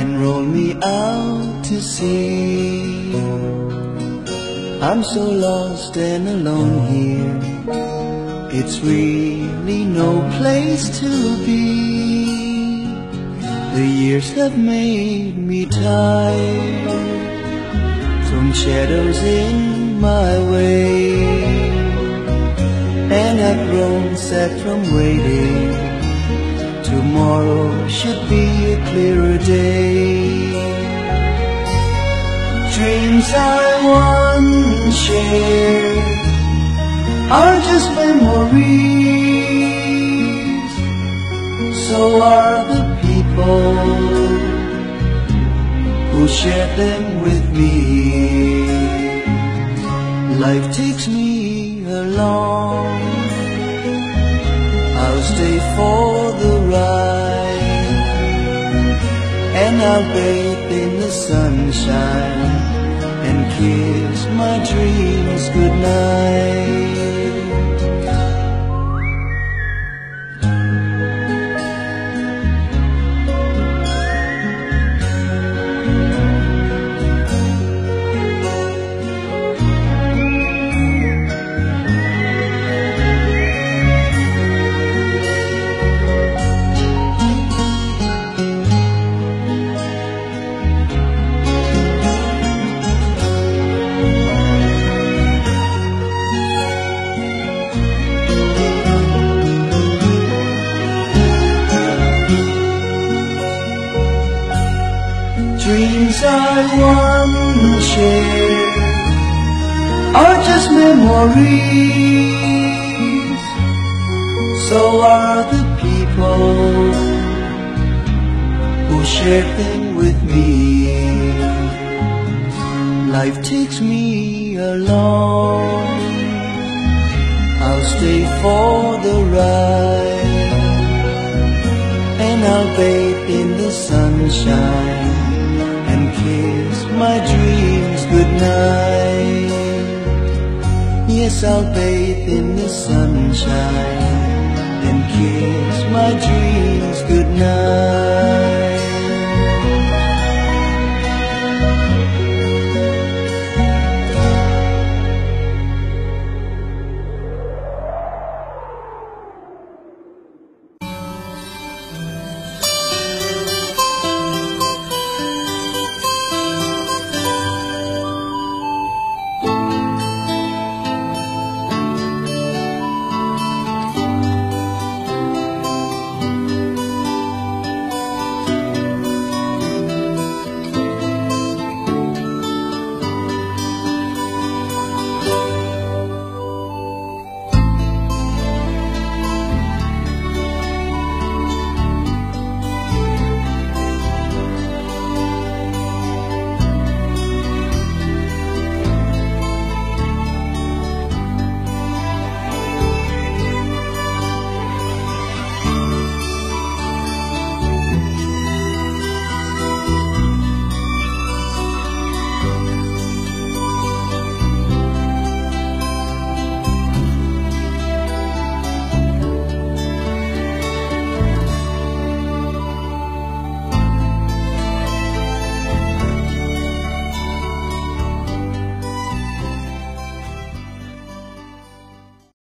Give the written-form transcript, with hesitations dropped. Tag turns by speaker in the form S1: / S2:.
S1: and roll me out to sea. I'm so lost and alone here, it's really no place to be. The years have made me tired from shadows in my way, and I've grown sad from waiting. Tomorrow should be a clearer day. Dreams I once shared are just memories. So are the people who shared them with me. Life takes me along, I'll stay for the ride, and I'll bathe in the sunshine and kiss my dreams goodnight. Dreams I once shared are just memories. So are the people who shared them with me. Life takes me along, I'll stay for the ride, and I'll bathe in the sunshine and kiss my dreams goodnight. Yes, I'll bathe in the sunshine and kiss my dreams goodnight.